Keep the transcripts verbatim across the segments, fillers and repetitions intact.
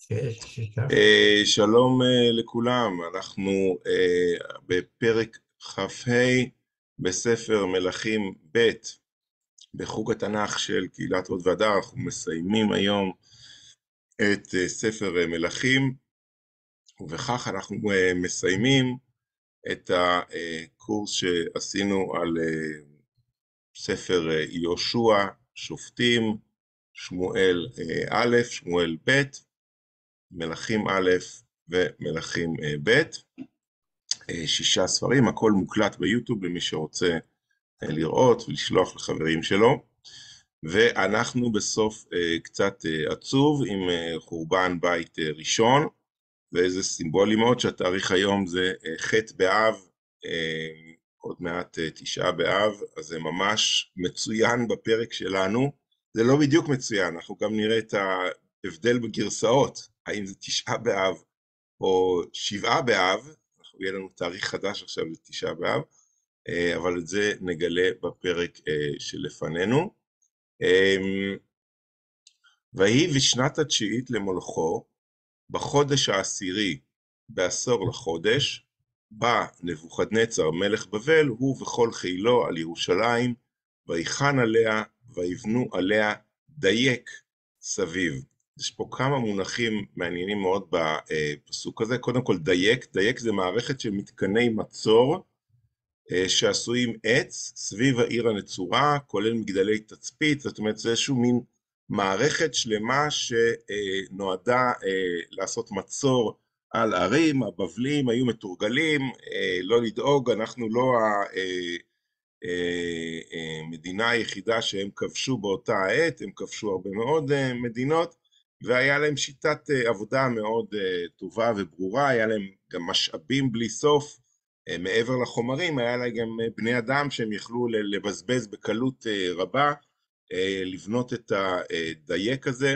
שיש, שישה. אה, שלום אה, לכולם, אנחנו אה, בפרק כ"ה בספר מלכים ב' בחוג התנ"ך של קהילת הוד והדר. אנחנו מסיימים היום את אה, ספר אה, מלכים, ובכך אנחנו אה, מסיימים את הקורס שעשינו על אה, ספר אה, יהושע, שופטים, שמואל אה, א', שמואל ב', מלכים א' ומלכים אה, ב'. אה, שישה ספרים, הכל מוקלט ביוטיוב למי שרוצה אה, לראות ולשלוח לחברים שלו. ואנחנו בסוף אה, קצת אה, עצוב עם אה, חורבן בית אה, ראשון, ואיזה סימבולי מאוד שהתאריך היום זה אה, ח' באב, אה, עוד מעט אה, תשעה באב, אז זה ממש מצוין בפרק שלנו. זה לא בדיוק מצוין, אנחנו גם נראה את ההבדל בגרסאות, האם זה תשעה באב או שבעה באב. אנחנו יהיה לנו תאריך חדש עכשיו לתשעה באב, אה, אבל את זה נגלה בפרק אה, שלפנינו. אמ, ויהי בשנת התשיעית למולכו, בחודש העשירי, בעשור לחודש, בא נבוכדנצר מלך בבל, הוא וכל חילו על ירושלים, ויחן עליה, ויבנו עליה דייק סביב. יש פה כמה מונחים מעניינים מאוד בפסוק הזה. קודם כל דייק, דייק זה מערכת של מתקני מצור, אה, שעשויים עץ סביב העיר הנצורה, כולל מגדלי תצפית. זאת אומרת, זה איזשהו מין מערכת שלמה שנועדה אה, לעשות מצור על ערים. הבבלים היו מתורגלים, אה, לא לדאוג, אנחנו לא המדינה היחידה שהם כבשו באותה העת, הם כבשו הרבה מאוד אה, מדינות, והיה להם שיטת אה, עבודה מאוד אה, טובה וברורה, היה להם גם משאבים בלי סוף, אה, מעבר לחומרים, היה להם גם אה, בני אדם שהם יכלו לבזבז בקלות אה, רבה, אה, לבנות את הדייק הזה.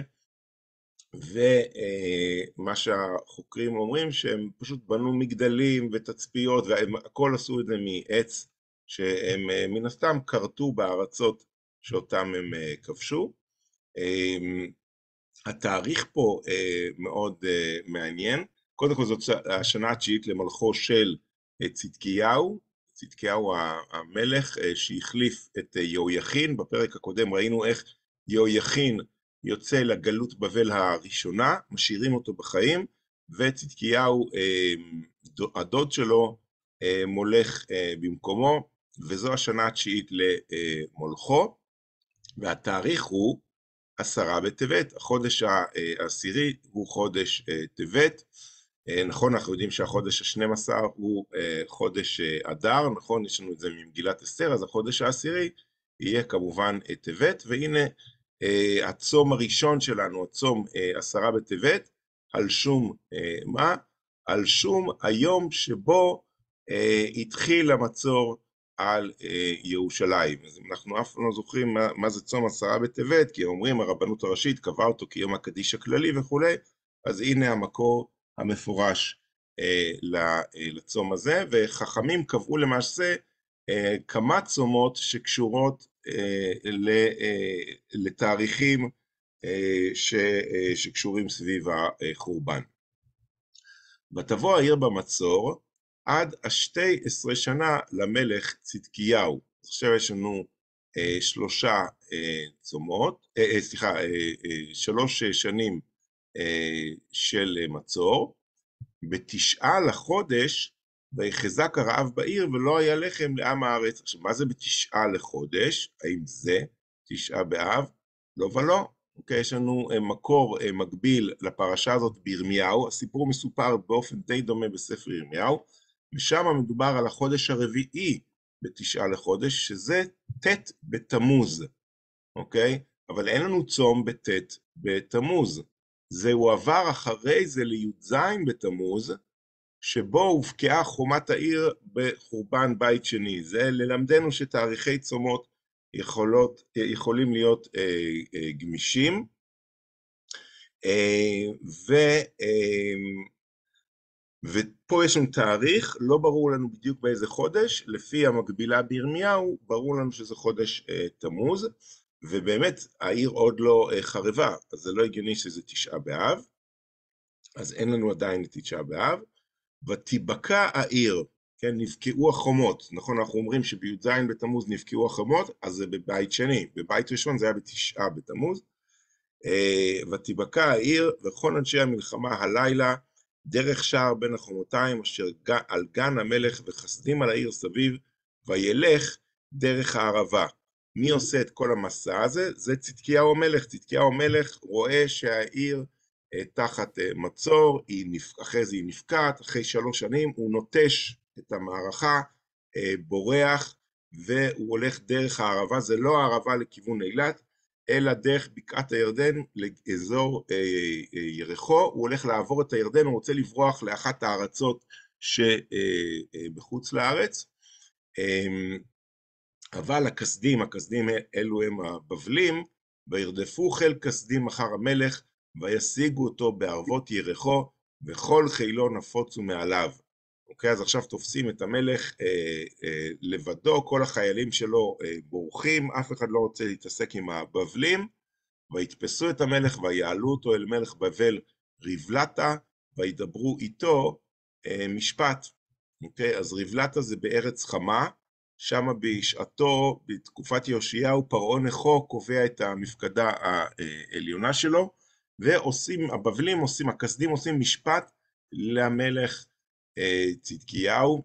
ומה שהחוקרים אומרים שהם פשוט בנו מגדלים ותצפיות, והכל עשו את זה מעץ שהם אה, מן הסתם קרטו בארצות שאותם הם אה, כבשו. אה, התאריך פה אה, מאוד אה, מעניין. קודם כל זאת השנה התשיעית למלכו של אה, צדקיהו, צדקיהו המלך אה, שהחליף את אה, יהויכין. בפרק הקודם ראינו איך יהויכין יוצא לגלות בבל הראשונה, משאירים אותו בחיים, וצדקיהו, אה, הדוד שלו, אה, מולך אה, במקומו, וזו השנה התשיעית למולכו, והתאריך הוא עשרה בטבת. החודש העשירי הוא חודש טבת. נכון, אנחנו יודעים שהחודש ה-שנים עשר הוא חודש אדר, נכון, יש לנו את זה ממגילת אסתר, אז החודש העשירי יהיה כמובן טבת, והנה הצום הראשון שלנו, הצום עשרה בטבת, על שום מה? על שום היום שבו התחיל המצור על ירושלים. אז אנחנו אף לא זוכרים מה, מה זה צום עשרה בטבת, כי אומרים הרבנות הראשית קבעה אותו כיום הקדיש הכללי וכולי, אז הנה המקור המפורש אה, לצום הזה, וחכמים קבעו למעשה אה, כמה צומות שקשורות אה, אה, לתאריכים אה, ש, אה, שקשורים סביב החורבן. ותבוא העיר במצור עד השתי עשרה שנה למלך צדקיהו. עכשיו יש לנו אה, שלושה אה, צומות, אה, אה, סליחה, אה, אה, שלוש שנים אה, של אה, מצור. בתשעה לחודש ויחזק הרעב בעיר ולא היה לחם לעם הארץ. עכשיו, מה זה בתשעה לחודש? האם זה תשעה באב? לא ולא. אוקיי, יש לנו מקור מקביל לפרשה הזאת בירמיהו. הסיפור מסופר באופן די דומה בספר ירמיהו, ושם מדובר על החודש הרביעי בתשעה לחודש, שזה ט' בתמוז, אוקיי? אבל אין לנו צום בט' בתמוז. זה הועבר אחרי זה לי"ז בתמוז, שבו הובקעה חומת העיר בחורבן בית שני. זה ללמדנו שתאריכי צומות יכולות, יכולים להיות אה, אה, גמישים, אה, ו, אה, ופה יש לנו תאריך, לא ברור לנו בדיוק באיזה חודש, לפי המקבילה בירמיהו, ברור לנו שזה חודש אה, תמוז, ובאמת העיר עוד לא אה, חרבה, אז זה לא הגיוני שזה תשעה באב. אז אין לנו עדיין את תשעה באב. ותיבקע העיר, כן, נבקעו החומות, נכון, אנחנו אומרים שבי"ז בתמוז נבקעו החומות, אז זה בבית שני, בבית ראשון זה היה בתשעה בתמוז. ותיבקע העיר וכל אנשי המלחמה הלילה דרך שער בין החומותיים אשר על גן המלך וחסדים על העיר סביב, וילך דרך הערבה. מי עושה את כל המסע הזה? זה צדקיהו המלך. צדקיהו המלך רואה שהעיר תחת מצור, אחרי זה היא נפקעת, אחרי שלוש שנים הוא נוטש את המערכה, בורח, והוא הולך דרך הערבה. זה לא הערבה לכיוון אילת, אלא דרך בקעת הירדן לאזור יריחו. הוא הולך לעבור את הירדן, הוא רוצה לברוח לאחת הארצות שבחוץ לארץ. אבל הכסדים, הכסדים אלו הם הבבלים, וירדפו חיל כסדים אחר המלך, וישיגו אותו בערבות יריחו, וכל חילו נפוצו מעליו. אוקיי, אז עכשיו תופסים את המלך אה, אה, לבדו, כל החיילים שלו אה, בורחים, אף אחד לא רוצה להתעסק עם הבבלים, ויתפסו את המלך ויעלו אותו אל מלך בבל ריבלתה, וידברו איתו אה, משפט. אוקיי, אז ריבלתה זה בארץ חמה, שם בשעתו, בתקופת יאשיהו, פרעה נכו קובע את המפקדה העליונה שלו, ועושים, הבבלים עושים, הכסדים עושים משפט למלך צדקיהו,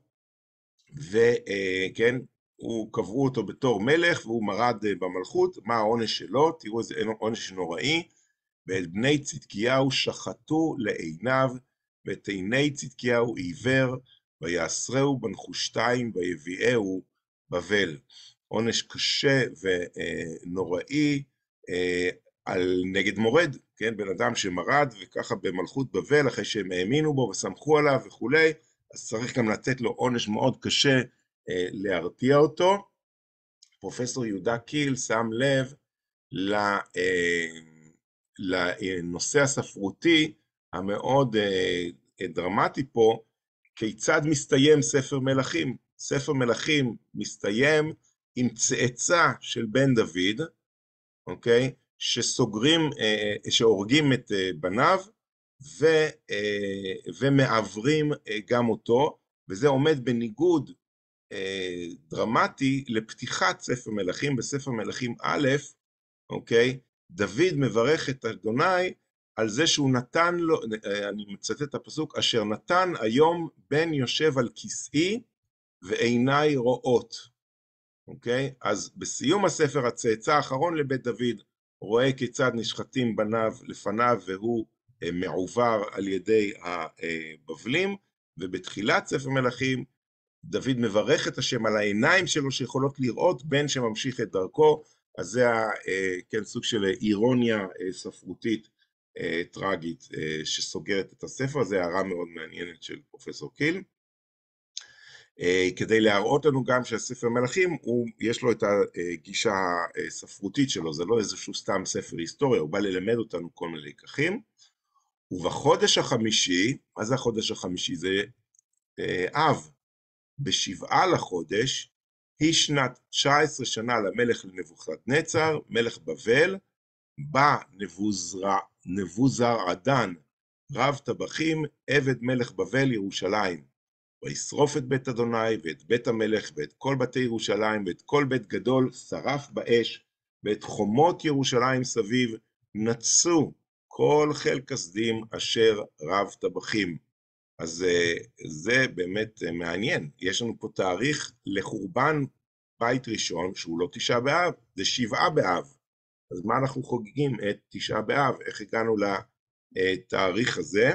וכן, הוא קבעו אותו בתור מלך, והוא מרד במלכות. מה העונש שלו? תראו איזה עונש נוראי. ואת בני צדקיהו שחטו לעיניו, ואת עיני צדקיהו עיוור, ויאסרהו בנחושתיים, ויביאהו בבל. עונש קשה ונוראי על נגד מורד, כן, בן אדם שמרד, וככה במלכות בבל, אחרי שהם האמינו בו וסמכו עליו וכולי, אז צריך גם לתת לו עונש מאוד קשה אה, להרתיע אותו. פרופסור יהודה קיל שם לב אה, לנושא הספרותי המאוד אה, דרמטי פה, כיצד מסתיים ספר מלכים. ספר מלכים מסתיים עם צאצא של בן דוד, אוקיי? שסוגרים, שהורגים את בניו, ו, ומעברים גם אותו, וזה עומד בניגוד דרמטי לפתיחת ספר מלכים. בספר מלכים א', אוקיי? דוד מברך את אדוני על זה שהוא נתן לו, אני מצטט את הפסוק, אשר נתן היום בן יושב על כסאי ועיניי רואות. אוקיי? אז בסיום הספר, הצאצא האחרון לבית דוד רואה כיצד נשחטים בניו לפניו, והוא מעובר על ידי הבבלים, ובתחילת ספר מלכים דוד מברך את השם על העיניים שלו שיכולות לראות בן שממשיך את דרכו. אז זה כן, סוג של אירוניה ספרותית טרגית שסוגרת את הספר. זה הערה מאוד מעניינת של פרופסור קיל. כדי להראות לנו גם שהספר מלכים, הוא, יש לו את הגישה הספרותית שלו, זה לא איזשהו סתם ספר היסטוריה, הוא בא ללמד אותנו כל מיני לקחים. ובחודש החמישי, מה זה החודש החמישי? זה אב. בשבעה לחודש, היא שנת תשע עשרה שנה למלך לנבוכדנצר, מלך בבל, בא נבוזר, נבוזראדן, רב טבחים, עבד מלך בבל ירושלים. וישרוף את בית אדוני ואת בית המלך ואת כל בתי ירושלים ואת כל בית גדול, שרף באש, ואת חומות ירושלים סביב נצו כל חיל כסדים אשר רב טבחים. אז זה באמת מעניין. יש לנו פה תאריך לחורבן בית ראשון, שהוא לא תשעה באב, זה שבעה באב. אז מה אנחנו חוגגים את תשעה באב? איך הגענו לתאריך הזה?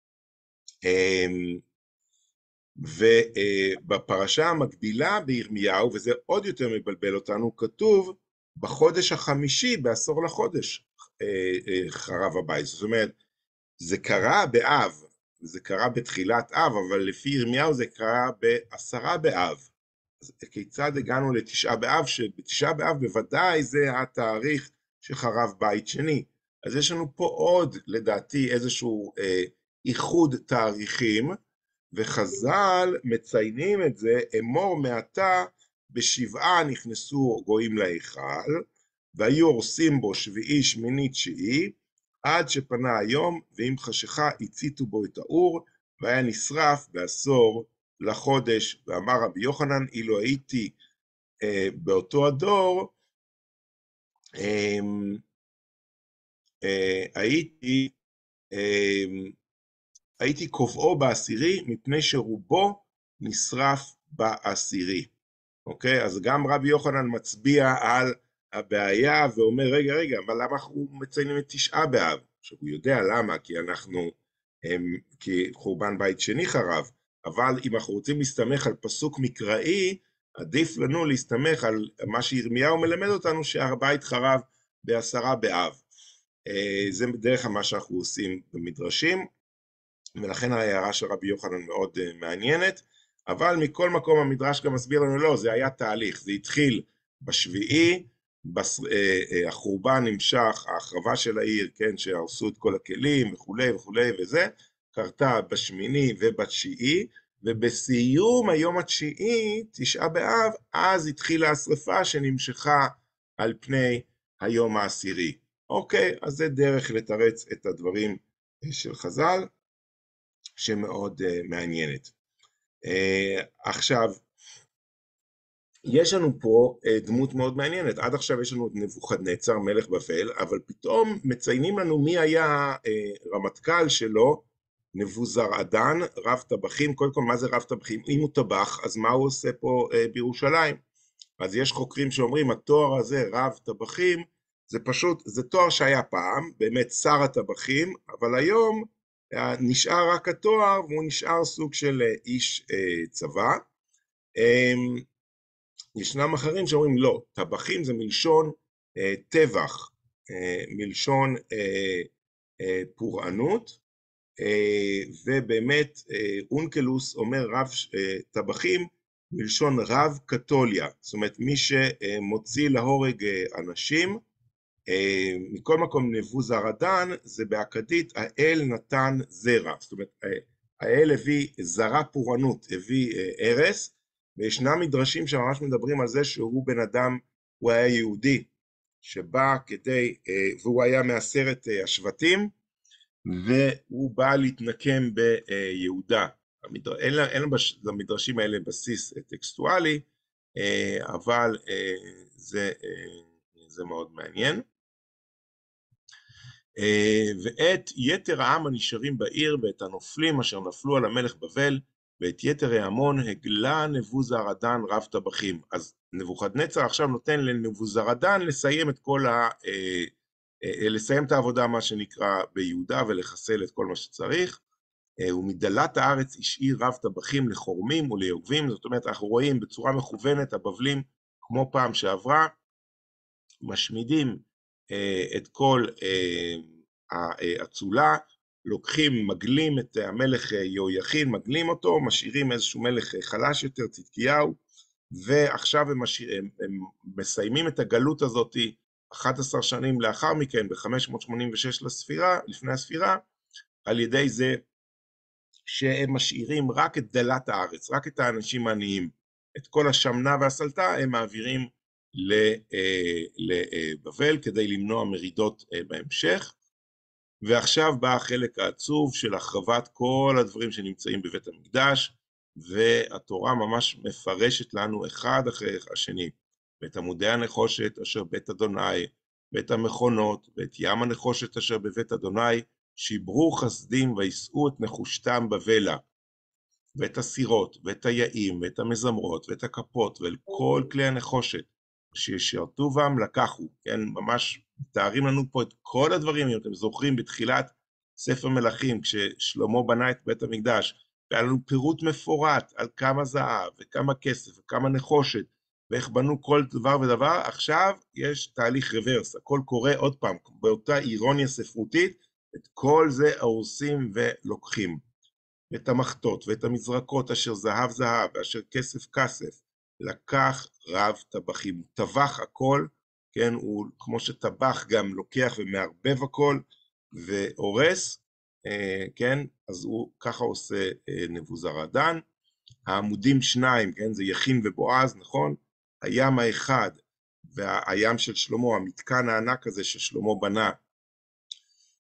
ובפרשה המקבילה בירמיהו, וזה עוד יותר מבלבל אותנו, כתוב בחודש החמישי, בעשור לחודש, חרב הבית. זאת אומרת, זה קרה באב, זה קרה בתחילת אב, אבל לפי ירמיהו זה קרה בעשרה באב. אז כיצד הגענו לתשעה באב, שבתשעה באב בוודאי זה התאריך שחרב בית שני. אז יש לנו פה עוד, לדעתי, איזשהו אה, איחוד תאריכים, וחז"ל מציינים את זה, אמור מעתה בשבעה נכנסו גויים להיכל, והיו הורסים בו שביעי, שמיני, תשיעי, עד שפנה היום, ועם חשיכה הציתו בו את האור, והיה נשרף בעשור לחודש. ואמר רבי יוחנן, אילו הייתי אה, באותו הדור, אה, אה, הייתי, אה, הייתי קובעו בעשירי, מפני שרובו נשרף בעשירי. אוקיי? אז גם רבי יוחנן מצביע על הבעיה ואומר, רגע, רגע, אבל למה אנחנו מציינים את תשעה באב? עכשיו, הוא יודע למה, כי אנחנו, הם, כי חורבן בית שני חרב, אבל אם אנחנו רוצים להסתמך על פסוק מקראי, עדיף לנו להסתמך על מה שירמיהו מלמד אותנו, שהר הבית חרב בעשרה באב. זה בדרך כלל מה שאנחנו עושים במדרשים, ולכן ההערה של רבי יוחנן מאוד מעניינת, אבל מכל מקום המדרש גם מסביר לנו, לא, זה היה תהליך, זה התחיל בשביעי, בס... החורבן נמשך, ההחרבה של העיר, כן, שהרסו את כל הכלים וכולי וכולי וזה, קרתה בשמיני ובתשיעי, ובסיום היום התשיעי, תשעה באב, אז התחילה השרפה שנמשכה על פני היום העשירי. אוקיי, אז זה דרך לתרץ את הדברים של חז"ל, שמאוד uh, מעניינת. Uh, עכשיו, יש לנו פה uh, דמות מאוד מעניינת. עד עכשיו יש לנו את נבוכדנצר, מלך בבל, אבל פתאום מציינים לנו מי היה uh, רמטכ"ל שלו, נבוזראדן, רב טבחים. קודם כל, מה זה רב טבחים? אם הוא טבח, אז מה הוא עושה פה uh, בירושלים? אז יש חוקרים שאומרים, התואר הזה, רב טבחים, זה פשוט, זה תואר שהיה פעם, באמת שר הטבחים, אבל היום, נשאר רק התואר, והוא נשאר סוג של איש אה, צבא. אה, ישנם אחרים שאומרים לא, טבחים זה מלשון אה, טבח, אה, מלשון אה, אה, פורענות, אה, ובאמת אה, אונקלוס אומר רב אה, טבחים, מלשון רב קתוליה, זאת אומרת מי שמוציא להורג אה, אנשים, מכל מקום נבוזראדן זה באכדית האל נתן זרע, זאת אומרת האל הביא זרע פורענות, הביא הרס, וישנם מדרשים שממש מדברים על זה שהוא בן אדם, הוא היה יהודי שבא כדי, והוא היה מעשרת השבטים, והוא בא להתנקם ביהודה. אין למדרשים האלה בסיס טקסטואלי, אבל זה, זה מאוד מעניין. ואת יתר העם הנשארים בעיר, ואת הנופלים אשר נפלו על המלך בבל, ואת יתר העמון הגלה נבוזראדן רב טבחים. אז נבוכדנצר עכשיו נותן לנבוזראדן לסיים את כל ה... לסיים את העבודה, מה שנקרא, ביהודה, ולחסל את כל מה שצריך. ומדלת הארץ השאיר רב טבחים לחורמים וליוגבים, זאת אומרת, אנחנו רואים בצורה מכוונת, הבבלים, כמו פעם שעברה, משמידים את כל האצולה, לוקחים, מגלים את המלך יהויכין, מגלים אותו, משאירים איזשהו מלך חלש יותר, צדקיהו, ועכשיו הם, משאיר, הם, הם מסיימים את הגלות הזאת אחת עשרה שנים לאחר מכן, ב-חמש מאות שמונים ושש לספירה, לפני הספירה, על ידי זה שהם משאירים רק את דלת הארץ, רק את האנשים העניים, את כל השמנה והסלטה הם מעבירים לבבל כדי למנוע מרידות בהמשך. ועכשיו בא החלק העצוב של החרבת כל הדברים שנמצאים בבית המקדש, והתורה ממש מפרשת לנו אחד אחרי השני, ואת עמודי הנחושת אשר בית אדוני, ואת המכונות, ואת ים הנחושת אשר בבית אדוני, שיברו חסדים וישאו את נחושתם בבלה, ואת הסירות, ואת היעים, ואת המזמרות, ואת הכפות, ואל כל כלי הנחושת, שישרתו בם לקחו, כן, ממש מתארים לנו פה את כל הדברים, אם אתם זוכרים בתחילת ספר מלכים, כששלמה בנה את בית המקדש, והיה לנו פירוט מפורט על כמה זהב, וכמה כסף, וכמה נחושת, ואיך בנו כל דבר ודבר, עכשיו יש תהליך רוורס, הכל קורה עוד פעם, באותה אירוניה ספרותית, את כל זה הורסים ולוקחים, את המחטות ואת המזרקות אשר זהב זהב, ואשר כסף כסף, לקח רב טבחים, הוא טבח הכל, כן, הוא כמו שטבח גם לוקח ומערבב הכל, והורס, כן, אז הוא ככה עושה נבוזראדן. העמודים שניים, כן, זה יכין ובועז, נכון? הים האחד, והים של שלמה, המתקן הענק הזה ששלמה בנה,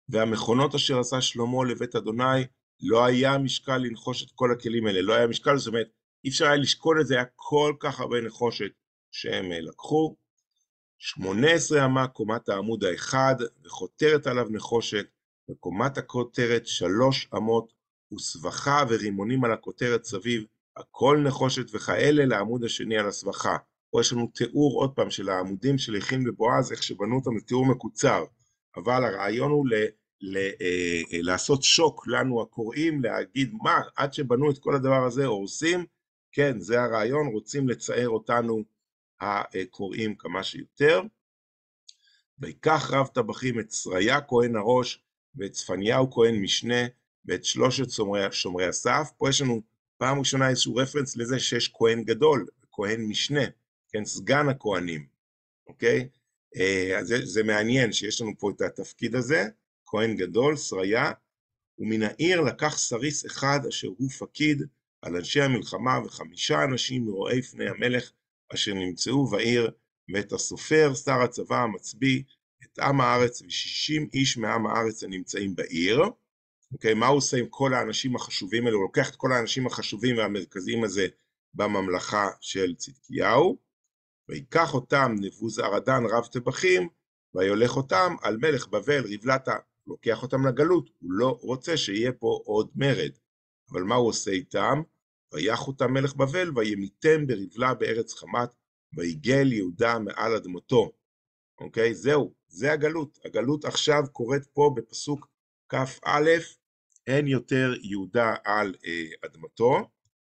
והמכונות אשר עשה שלמה לבית אדוני, לא היה משקל לנחוש את כל הכלים האלה, לא היה משקל, זאת אומרת, אי אפשר היה לשקול את זה, היה כל כך הרבה נחושת שהם לקחו. שמונה עשרה אמה קומת העמוד האחד, וחותרת עליו נחושת, וקומת הכותרת שלוש אמות, וסבכה ורימונים על הכותרת סביב, הכל נחושת וכאלה לעמוד השני על הסבכה. פה יש לנו תיאור עוד פעם של העמודים של יכין ובועז, איך שבנו אותם לתיאור מקוצר, אבל הרעיון הוא ל, ל, אה, אה, לעשות שוק לנו הקוראים, להגיד מה, עד שבנו את כל הדבר הזה הורסים, כן, זה הרעיון, רוצים לצייר אותנו הקוראים כמה שיותר. ויקח רב טבחים את שריה כהן הראש, ואת צפניהו כהן משנה, ואת שלושת שומרי, שומרי הסף. פה יש לנו פעם ראשונה איזשהו רפרנס לזה שיש כהן גדול, כהן משנה, כן, סגן הכהנים, אוקיי? אז זה, זה מעניין שיש לנו פה את התפקיד הזה, כהן גדול, שריה, ומן העיר לקח סריס אחד אשר הוא פקיד על אנשי המלחמה, וחמישה אנשים מרואי פני המלך אשר נמצאו בעיר, ואת הסופר, שר הצבא המצביא, את עם הארץ, ושישים איש מעם הארץ הנמצאים בעיר. אוקיי, מה הוא עושה עם כל האנשים החשובים האלו? הוא לוקח את כל האנשים החשובים והמרכזיים הזה בממלכה של צדקיהו, ויקח אותם נבוזראדן רב טבחים, ויולך אותם על מלך בבל ריבלתה, לוקח אותם לגלות, הוא לא רוצה שיהיה פה עוד מרד. אבל מה הוא עושה איתם? ויח אותם מלך בבל, וימיתם בריבלה בארץ חמת, ויגל יהודה מעל אדמתו. אוקיי, זהו, זה הגלות. הגלות עכשיו קורית פה בפסוק כ"א, אין יותר יהודה על אה, אדמתו,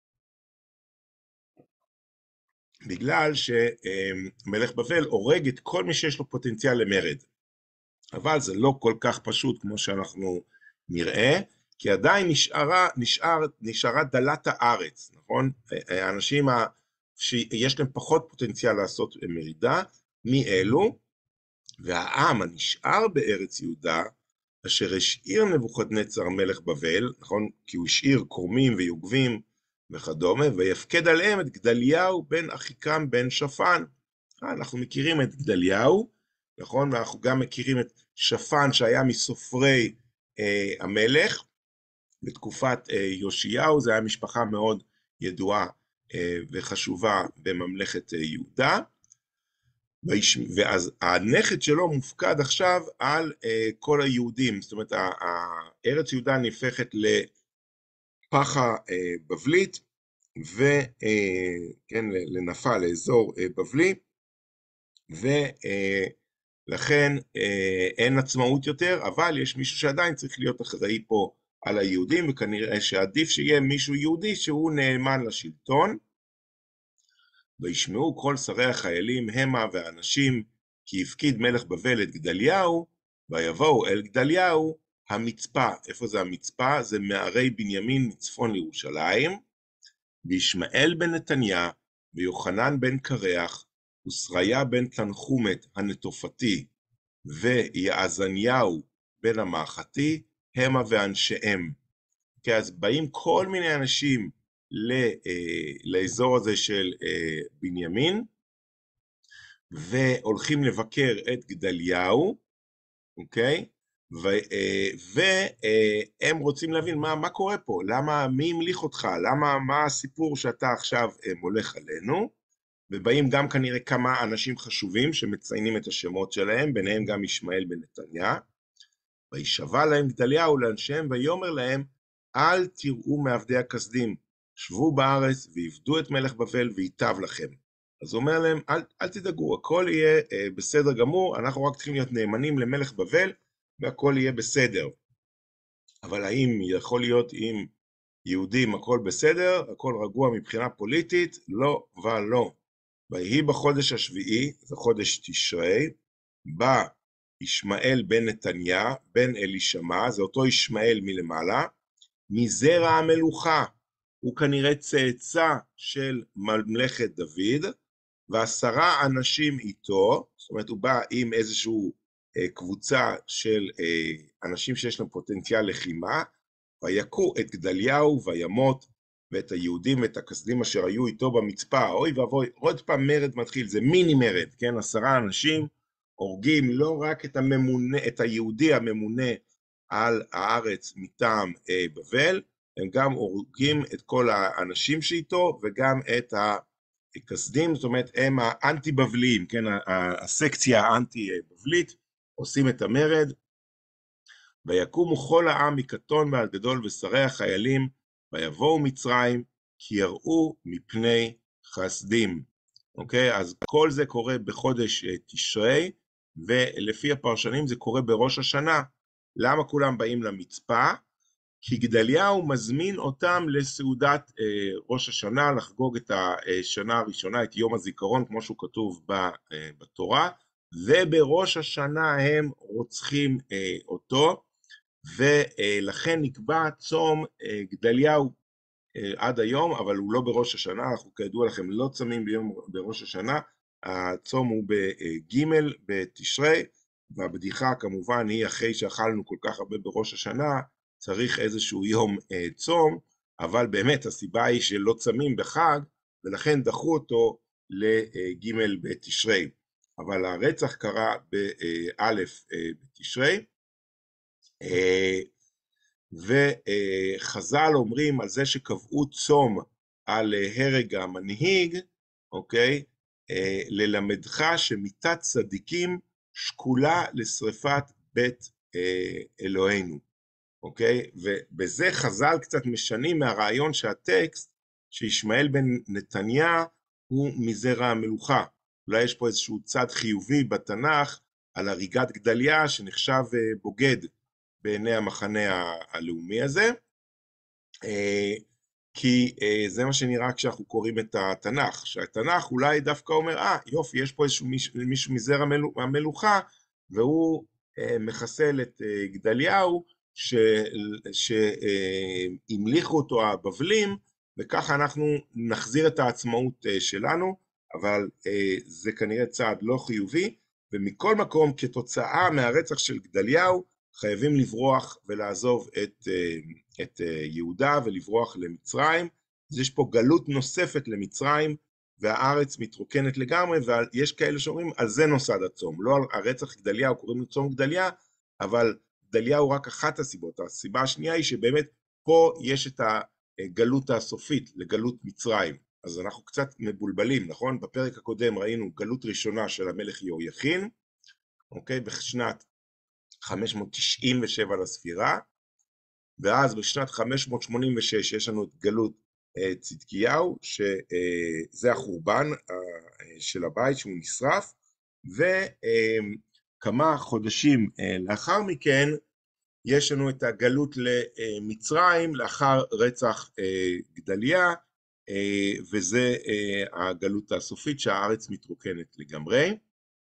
בגלל שמלך בבל הורג את כל מי שיש לו פוטנציאל למרד. אבל זה לא כל כך פשוט כמו שאנחנו נראה, כי עדיין נשארה, נשאר, נשארה דלת הארץ, נכון? האנשים ה... שיש להם פחות פוטנציאל לעשות מרידה, מאלו, והעם הנשאר בארץ יהודה, אשר השאיר נבוכדנצר מלך בבל, נכון? כי הוא השאיר קורמים ויוגבים וכדומה, ויפקד עליהם את גדליהו בן אחיקם בן שפן. אנחנו מכירים את גדליהו, נכון? ואנחנו גם מכירים את שפן שהיה מסופרי אה, המלך, בתקופת אה, יאשיהו, זה היה משפחה מאוד ידועה אה, וחשובה בממלכת אה, יהודה, ואז הנכד שלו מופקד עכשיו על uh, כל היהודים, זאת אומרת, הארץ יהודה נהפכת לפחה uh, בבלית, וכן, uh, לנפה, לאזור uh, בבלי, ולכן uh, uh, אין עצמאות יותר, אבל יש מישהו שעדיין צריך להיות אחראי פה על היהודים, וכנראה שעדיף שיהיה מישהו יהודי שהוא נאמן לשלטון, וישמעו כל שרי החיילים המה והאנשים, כי הפקיד מלך בבל את גדליהו, ויבואו אל גדליהו המצפה. איפה זה המצפה? זה מערי בנימין מצפון לירושלים, וישמעאל בן נתניה, ויוחנן בן קרח, ושריה בן תנחומת הנטופתי, ויעזניהו בן המאחתי, המה ואנשיהם. כי אז באים כל מיני אנשים, לאזור הזה של בנימין, והולכים לבקר את גדליהו, אוקיי? והם רוצים להבין מה, מה קורה פה, למה, מי המליך אותך, למה, מה הסיפור שאתה עכשיו מולך עלינו, ובאים גם כנראה כמה אנשים חשובים שמציינים את השמות שלהם, ביניהם גם ישמעאל בן נתניה, וישבע להם גדליהו לאנשיהם, ויאמר להם, אל תראו מעבדי הכסדים, שבו בארץ ועבדו את מלך בבל וייטב לכם. אז הוא אומר להם, אל, אל תדאגו, הכל יהיה אה, בסדר גמור, אנחנו רק צריכים להיות נאמנים למלך בבל, והכל יהיה בסדר. אבל האם יכול להיות עם יהודים הכל בסדר, הכל רגוע מבחינה פוליטית? לא ולא. ויהי בחודש השביעי, זה חודש תשרי, בא ישמעאל בן נתניה, בן אלישמע, זה אותו ישמעאל מלמעלה, מזרע המלוכה, הוא כנראה צאצא של ממלכת דוד, ועשרה אנשים איתו, זאת אומרת הוא בא עם איזושהי אה, קבוצה של אה, אנשים שיש להם פוטנציאל לחימה, ויכו את גדליהו וימות, ואת היהודים ואת הכסדים אשר היו איתו במצפה, אוי ואבוי, עוד פעם מרד מתחיל, זה מיני מרד, כן, עשרה אנשים, הורגים לא רק את הממונה, את היהודי הממונה על הארץ מטעם בבל, הם גם הורגים את כל האנשים שאיתו, וגם את הכסדים, זאת אומרת, הם האנטי-בבליים, כן, הסקציה האנטי-בבלית, עושים את המרד, ויקומו כל העם מקטון ועד גדול ושרי החיילים, ויבואו מצרים, כי יראו מפני חסדים. אוקיי? אז כל זה קורה בחודש תשרי, ולפי הפרשנים זה קורה בראש השנה. למה כולם באים למצפה? כי גדליהו מזמין אותם לסעודת אה, ראש השנה, לחגוג את השנה הראשונה, את יום הזיכרון, כמו שהוא כתוב ב, אה, בתורה, ובראש השנה הם רוצחים אה, אותו, ולכן נקבע צום אה, גדליהו אה, עד היום, אבל הוא לא בראש השנה, אנחנו כידוע לכם לא צמים ביום בראש השנה, הצום הוא בג' בתשרי, והבדיחה כמובן היא אחרי שאכלנו כל כך הרבה בראש השנה, צריך איזשהו יום אה, צום, אבל באמת הסיבה היא שלא צמים בחג, ולכן דחו אותו לג' בתשרי. אבל הרצח קרה באלף אה, בתשרי, אה, וחז"ל אומרים על זה שקבעו צום על הרג המנהיג, אוקיי? ללמדך שמיתת צדיקים שקולה לשריפת בית אלוהינו, אוקיי? ובזה חז"ל קצת משנים מהרעיון שהטקסט שישמעאל בן נתניה הוא מזרע המלוכה. אולי יש פה איזשהו צד חיובי בתנ"ך על הריגת גדליה שנחשב בוגד בעיני המחנה הלאומי הזה, כי זה מה שנראה כשאנחנו קוראים את התנ"ך, שהתנ"ך אולי דווקא אומר, אה, יופי, יש פה איזשהו מישהו מזרע המלוכה, והוא מחסל את גדליהו, שהמליכו אותו הבבלים, וככה אנחנו נחזיר את העצמאות שלנו, אבל זה כנראה צעד לא חיובי, ומכל מקום כתוצאה מהרצח של גדליהו, חייבים לברוח ולעזוב את, את יהודה ולברוח למצרים. אז יש פה גלות נוספת למצרים, והארץ מתרוקנת לגמרי, ויש כאלה שאומרים, על זה נוסד הצום. לא על הרצח גדליהו, קוראים לו צום גדליה, אבל גדליה הוא רק אחת הסיבות. הסיבה השנייה היא שבאמת פה יש את הגלות הסופית, לגלות מצרים. אז אנחנו קצת מבולבלים, נכון? בפרק הקודם ראינו גלות ראשונה של המלך יהויכין, אוקיי? בשנת חמש מאות תשעים ושבע לספירה, ואז בשנת חמש מאות שמונים ושש יש לנו את גלות uh, צדקיהו, שזה uh, החורבן uh, של הבית שהוא נשרף, וכמה uh, חודשים uh, לאחר מכן, יש לנו את הגלות למצרים, לאחר רצח uh, גדליה, uh, וזה uh, הגלות הסופית שהארץ מתרוקנת לגמרי,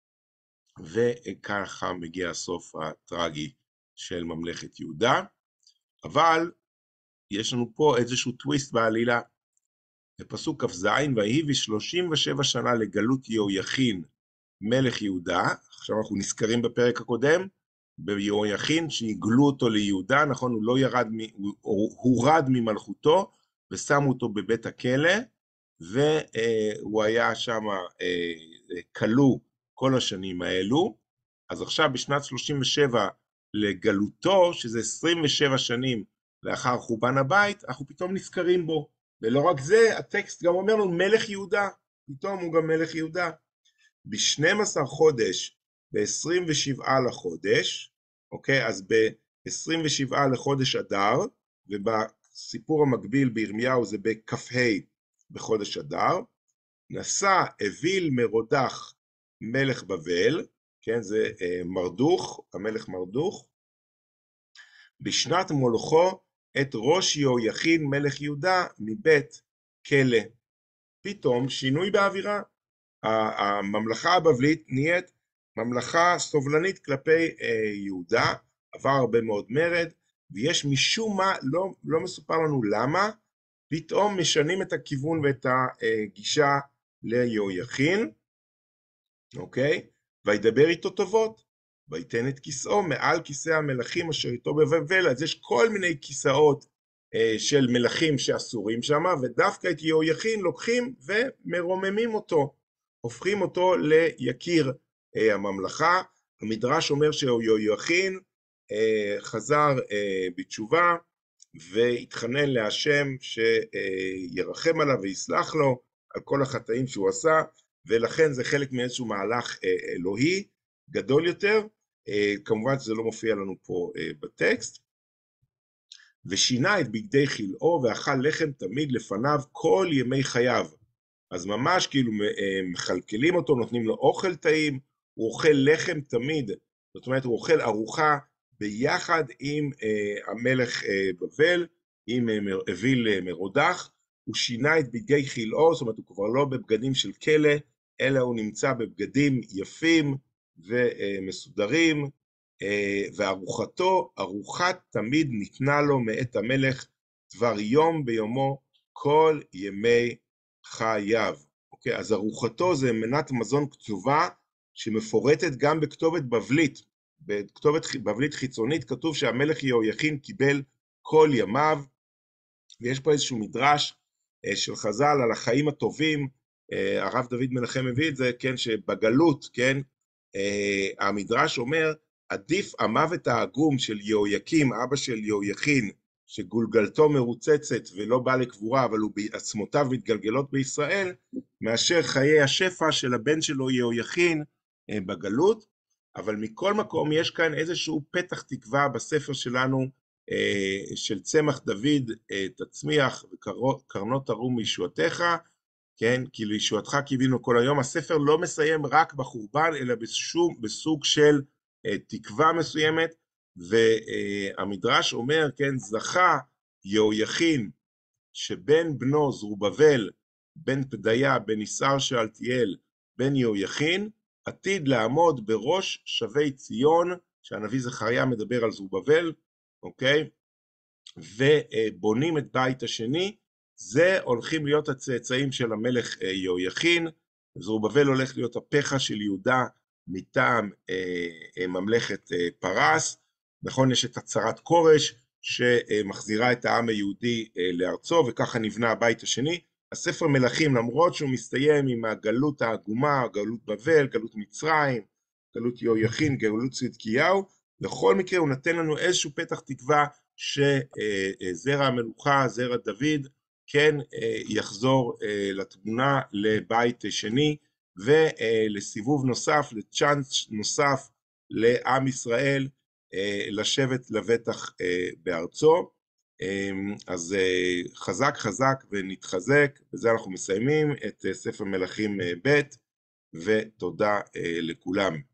וככה מגיע הסוף הטרגי של ממלכת יהודה, אבל יש לנו פה איזשהו טוויסט בעלילה, בפסוק כ"ז, ויהי ושלושים ושבע שנה לגלות יהויכין מלך יהודה, עכשיו אנחנו נזכרים בפרק הקודם, ביהויכין שהגלו אותו ליהודה, נכון, הוא לא ירד, הוא הורד ממלכותו, ושמו אותו בבית הכלא, והוא היה שם כלוא כל השנים האלו, אז עכשיו בשנת שלושים ושבע לגלותו, שזה עשרים ושבע שנים לאחר חורבן הבית, אנחנו פתאום נזכרים בו, ולא רק זה, הטקסט גם אומר לנו מלך יהודה, פתאום הוא גם מלך יהודה. ב-שנים עשר חודש, ב-עשרים ושבעה לחודש, אוקיי, אז ב-עשרים ושבעה לחודש אדר, ובסיפור המקביל בירמיהו זה בכ"ה בחודש אדר, נשא אוויל מרודח מלך בבל, כן, זה מרדוך, המלך מרדוך, בשנת מולכו את ראש יהויכין מלך יהודה מבית כלא. פתאום שינוי באווירה, הממלכה הבבלית נהיית ממלכה סובלנית כלפי יהודה, עבר הרבה מאוד מרד, ויש משום מה, לא, לא מסופר לנו למה, פתאום משנים את הכיוון ואת הגישה ליהויכין, אוקיי? וידבר איתו טובות, ויתן את כיסאו מעל כיסא המלכים אשר איתו בבבל. אז יש כל מיני כיסאות אה, של מלכים שאסורים שם, ודווקא את יהויכין לוקחים ומרוממים אותו, הופכים אותו ליקיר אה, הממלכה. המדרש אומר שיהויכין חזר בתשובה והתחנן להשם שירחם עליו ויסלח לו על כל החטאים שהוא עשה, ולכן זה חלק מאיזשהו מהלך אלוהי גדול יותר, כמובן שזה לא מופיע לנו פה בטקסט. ושינה את בגדי חילאו ואכל לחם תמיד לפניו כל ימי חייו. אז ממש כאילו מחלקלים אותו, נותנים לו אוכל טעים, הוא אוכל לחם תמיד, זאת אומרת הוא אוכל ארוחה ביחד עם אה, המלך אה, בבל, עם אה, אוויל מרודח. הוא שינה את בגדי חילאו, זאת אומרת הוא כבר לא בבגדים של כלא, אלא הוא נמצא בבגדים יפים ומסודרים, אה, וארוחתו, ארוחת תמיד ניתנה לו מאת המלך דבר יום ביומו כל ימי חייו. אוקיי, אז ארוחתו זה מנת מזון קצובה שמפורטת גם בכתובת בבלית. בכתובת בבלית חיצונית כתוב שהמלך יהויכין קיבל כל ימיו, ויש פה איזשהו מדרש של חז"ל על החיים הטובים, הרב דוד מנחם מביא את זה, כן, שבגלות, כן, המדרש אומר, עדיף המוות העגום של יהויקים, אבא של יהויכין, שגולגלתו מרוצצת ולא בא לקבורה, אבל הוא בעצמותיו מתגלגלות בישראל, מאשר חיי השפע של הבן שלו יהויכין בגלות. אבל מכל מקום יש כאן איזשהו פתח תקווה בספר שלנו, של צמח דוד תצמיח וקרנות תרום מישועתך, כן, כי לישועתך קיווינו כל היום. הספר לא מסיים רק בחורבן, אלא בשום, בסוג של תקווה מסוימת, והמדרש אומר, כן, זכה יהויכין שבן בנו זרובבל, בן פדיה, בן יסער שאלתיאל, בן יהויכין, עתיד לעמוד בראש שבי ציון, שהנביא זכריה מדבר על זרובבל, אוקיי? ובונים את בית השני, זה הולכים להיות הצאצאים של המלך יהויכין, זרובבל הולך להיות הפכה של יהודה מטעם אה, ממלכת אה, פרס, נכון, יש את הצהרת כורש שמחזירה את העם היהודי אה, לארצו, וככה נבנה הבית השני. הספר מלכים, למרות שהוא מסתיים עם הגלות העגומה, גלות בבל, גלות מצרים, גלות יהויכין, גלות צדקיהו, בכל מקרה הוא נתן לנו איזשהו פתח תקווה שזרע המלוכה, זרע דוד, כן, יחזור לתמונה לבית שני, ולסיבוב נוסף, לצ'אנס נוסף לעם ישראל, לשבת לבטח בארצו. אז חזק חזק ונתחזק, בזה אנחנו מסיימים את ספר מלכים ב', ותודה לכולם.